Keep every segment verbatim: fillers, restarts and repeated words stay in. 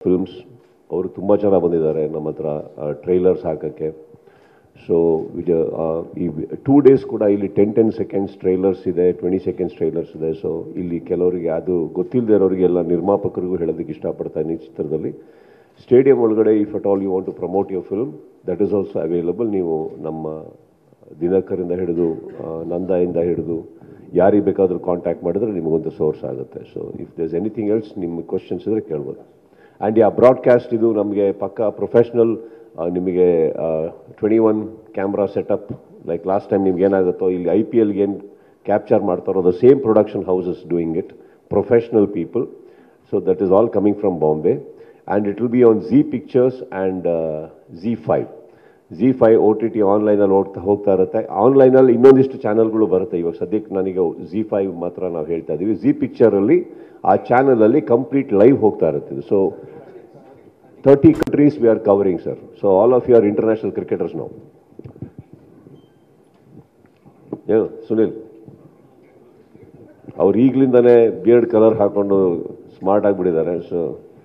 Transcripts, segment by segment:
Films. ಅವರು ತುಂಬ ಜನ ಬಂದಿದ್ದಾರೆ ನಮ್ಮ ಹತ್ರ ಟ್ರೈಲರ್ಸ್ ಹಾಕೋಕ್ಕೆ. ಸೊ ಈ ಟೂ ಡೇಸ್ ಕೂಡ ಇಲ್ಲಿ ಟೆನ್ ಟೆನ್ ಸೆಕೆಂಡ್ಸ್ ಟ್ರೈಲರ್ಸ್ ಇದೆ, ಟ್ವೆಂಟಿ ಸೆಕೆಂಡ್ಸ್ ಟ್ರೈಲರ್ಸ್ ಇದೆ. ಸೊ ಇಲ್ಲಿ ಕೆಲವರಿಗೆ ಅದು ಗೊತ್ತಿಲ್ಲದೆ ಇರೋರಿಗೆಲ್ಲ ನಿರ್ಮಾಪಕರಿಗೂ ಹೇಳೋದಕ್ಕೆ ಇಷ್ಟಪಡ್ತಾನೆ. ಈ ಚಿತ್ರದಲ್ಲಿ ಸ್ಟೇಡಿಯಂ ಒಳಗಡೆ if at all you want to promote your film, that is also available. ನೀವು ನಮ್ಮ ದಿನಕರಿಂದ ಹಿಡಿದು ನಂದಾಯಿಂದ ಹಿಡಿದು ಯಾರಿಗೆ ಬೇಕಾದರೂ ಕಾಂಟ್ಯಾಕ್ಟ್ ಮಾಡಿದ್ರೆ ನಿಮಗೊಂದು ಸೋರ್ಸ್ ಆಗುತ್ತೆ. So if there's anything else ನಿಮ್ಮ ಕ್ವಶನ್ಸ್ ಇದ್ದರೆ ಕೇಳ್ಬೋದು. ಆ್ಯಂಡ್ ಯಾ ಬ್ರಾಡ್ಕಾಸ್ಟ್ ಇದು ನಮಗೆ ಪಕ್ಕಾ ಪ್ರೊಫೆಷ್ನಲ್. ನಿಮಗೆ twenty one camera setup like last time ನಿಮ್ಗೆ ಏನಾಗುತ್ತೋ ಇಲ್ಲಿ ಐ ಪಿ ಎಲ್ಗೆ ಏನು ಕ್ಯಾಪ್ಚರ್ ಮಾಡ್ತಾರೋ the same production houses doing it, professional people. So that is all coming from Bombay and it will be on Zee pictures and Zee five. Zee five O T T ಆನ್ಲೈನಲ್ಲಿ ಹೋಗ್ತಾ ಹೋಗ್ತಾ ಇರುತ್ತೆ. ಆನ್ಲೈನಲ್ಲಿ ಇನ್ನೊಂದಿಷ್ಟು ಚಾನಲ್ಗಳು ಬರುತ್ತೆ. ಇವಾಗ ಸದ್ಯಕ್ಕೆ ನನಗೆ ಝೀ ಫೈವ್ ಮಾತ್ರ ನಾವು ಹೇಳ್ತಾ ಇದ್ದೀವಿ. ಝೀ ಪಿಕ್ಚರಲ್ಲಿ ಆ ಚಾನಲಲ್ಲಿ ಕಂಪ್ಲೀಟ್ ಲೈವ್ ಹೋಗ್ತಾ ಇರುತ್ತೆ. So thirty countries we are covering, sir. So all of you are international cricketers now. Yeah, Sunil. ಅವ್ರು ಈಗಲಿಂದನೇ ಬಿಯರ್ಡ್ ಕಲರ್ ಹಾಕೊಂಡು ಸ್ಮಾರ್ಟ್ ಆಗಿಬಿಟ್ಟಿದ್ದಾರೆ. So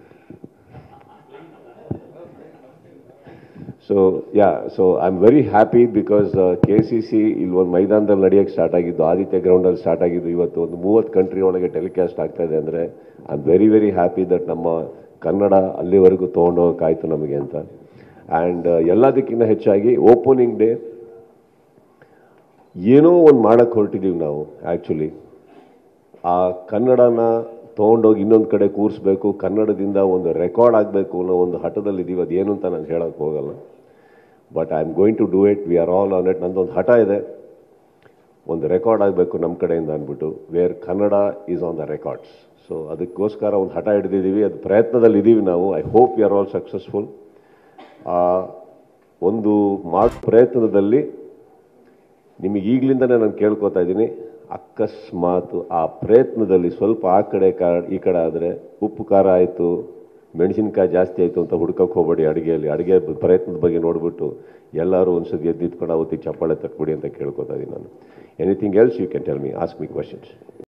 so yeah so I am very happy because K C C ಇಲ್ಲಿ ಒಂದು ಮೈದಾನದಲ್ಲಿ ನಡೆಯೋಕ್ಕೆ start ಆಗಿದ್ದು, ಆದಿತ್ಯ ಗ್ರೌಂಡಲ್ಲಿ start ಆಗಿದ್ದು, ಇವತ್ತು ಒಂದು ಮೂವತ್ತು ಕಂಟ್ರಿ ಒಳಗೆ ಟೆಲಿಕಾಸ್ಟ್ ಆಗ್ತಾ ಇದೆ ಅಂದರೆ I am very very happy that ನಮ್ಮ ಕನ್ನಡ ಅಲ್ಲಿವರೆಗೂ ತೊಗೊಂಡೋಗೋಕ್ಕಾಯ್ತು ನಮಗೆ ಅಂತ. ಆ್ಯಂಡ್ ಎಲ್ಲದಕ್ಕಿಂತ ಹೆಚ್ಚಾಗಿ ಓಪನಿಂಗ್ ಡೇ ಏನೋ ಒಂದು ಮಾಡೋಕ್ಕೆ ಹೊರಟಿದ್ದೀವಿ ನಾವು. ಆ್ಯಕ್ಚುಲಿ ಆ ಕನ್ನಡನ ತೊಗೊಂಡೋಗಿ ಇನ್ನೊಂದು ಕಡೆ ಕೂರಿಸ್ಬೇಕು, ಕನ್ನಡದಿಂದ ಒಂದು ರೆಕಾರ್ಡ್ ಆಗಬೇಕು ಅನ್ನೋ ಒಂದು ಹಠದಲ್ಲಿದ್ದೀವಿ. ಅದು ಏನು ಅಂತ ನಾನು ಹೇಳೋಕ್ಕೆ ಹೋಗಲ್ಲ, but I am going to do it. We are all on it. ನಂದೊಂದು ಹಠ ಇದೆ, ಒಂದು ರೆಕಾರ್ಡ್ ಆಗಬೇಕು ನಮ್ಮ ಕಡೆಯಿಂದ ಅಂದ್ಬಿಟ್ಟು, where Kannada is on the records. So ಅದಕ್ಕೋಸ್ಕರ ಒಂದು ಹಠ ಹಿಡಿದಿದ್ದೀವಿ, ಅದು ಪ್ರಯತ್ನದಲ್ಲಿ ಇದ್ದೀವಿ ನಾವು. I hope you are all successful. ಆ ಒಂದು ಮಾಡೋ ಪ್ರಯತ್ನದಲ್ಲಿ ನಿಮಗೆ ಈಗಲಿಂದನೇ ನಾನು ಕೇಳ್ಕೊತಾ ಇದ್ದೀನಿ, ಅಕಸ್ಮಾತ್ ಆ ಪ್ರಯತ್ನದಲ್ಲಿ ಸ್ವಲ್ಪ ಆ ಕಡೆ ಕಾ ಈ ಕಡೆ ಆದರೆ ಉಪ್ಪು ಖಾರ ಆಯಿತು, ಮೆಣಸಿನ್ಕಾಯಿ ಜಾಸ್ತಿ ಆಯಿತು ಅಂತ ಹುಡ್ಕಕ್ಕೆ ಹೋಗಬೇಡಿ. ಅಡುಗೆಯಲ್ಲಿ ಅಡುಗೆ ಪ್ರಯತ್ನದ ಬಗ್ಗೆ ನೋಡಿಬಿಟ್ಟು ಎಲ್ಲರೂ ಒಂದು ಸತಿ ಎದ್ದಿದ್ಕೊಂಡು ಅವತ್ತಿಗೆ ಚಪ್ಪಾಳೆ ತಟ್ಬಿಡಿ ಅಂತ ಕೇಳ್ಕೊತಾ ಇದ್ದೀನಿ ನಾನು. Anything else you can tell me, ask me questions.